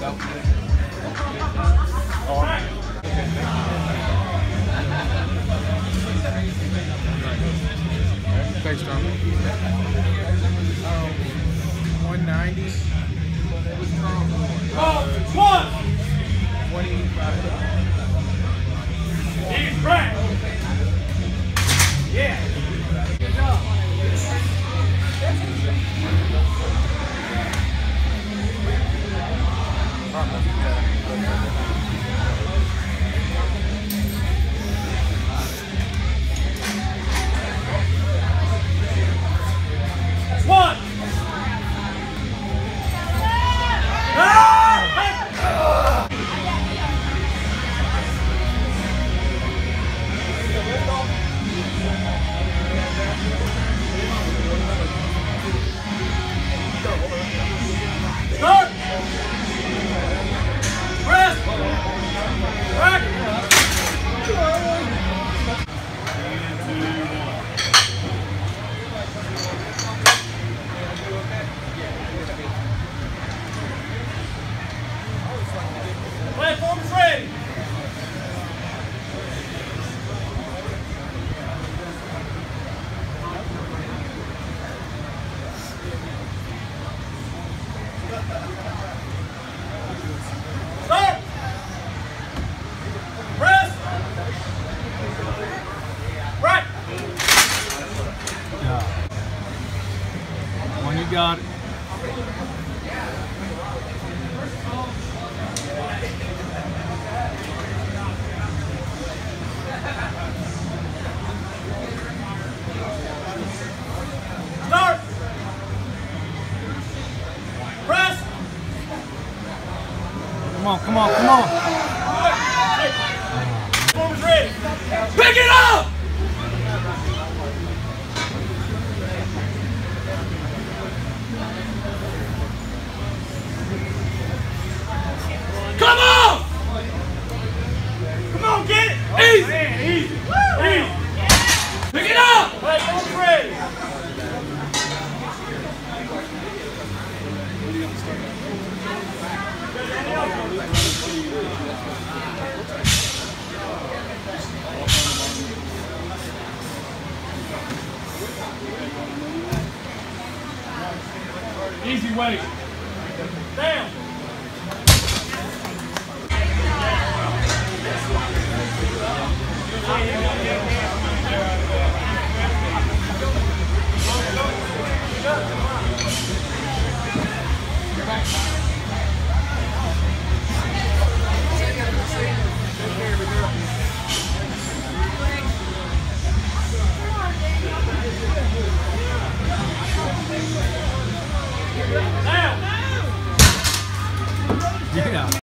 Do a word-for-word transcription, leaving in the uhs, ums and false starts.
Thanks, Tom. Um, one ninety. Oh, one! one eighty-five. He's right. Yeah. Good job. One. Start. Press. Back. Platform's ready. Start. Press. Right. One, you got it. Start. Press. Come on, come on, come on. Platform's ready. Pick it up. Come on! Come on, get it! Easy! Oh, man, easy! Easy! Pick it up! Platform's ready! Easy weight. Down. Come on.